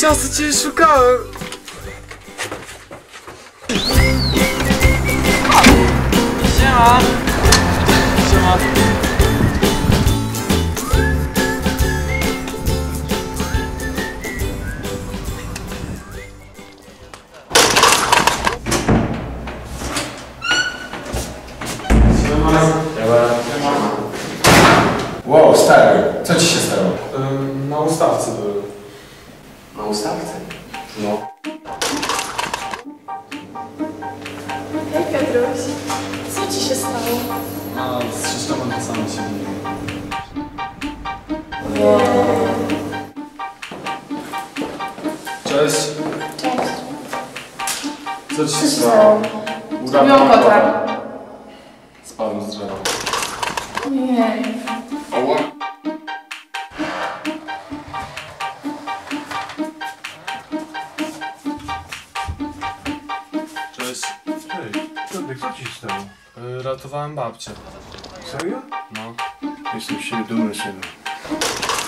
Ciasto cię szukałem! Siema! Siema! Wow, stary, co ci się stało? Na ustawce byłem. Na ustawce? No. Hej Piotruś, co ci się stało? A z Krzysztofem to samo się dzieje. Cześć. Cześć. Co ci się stało? Zrobiłam kota. Spadłem z drzewa. Nie. Cześć. Hej, Piotrek, co ci się stało? Ratowałem babcię. Serio? No. Jestem z siebie dumny, synu.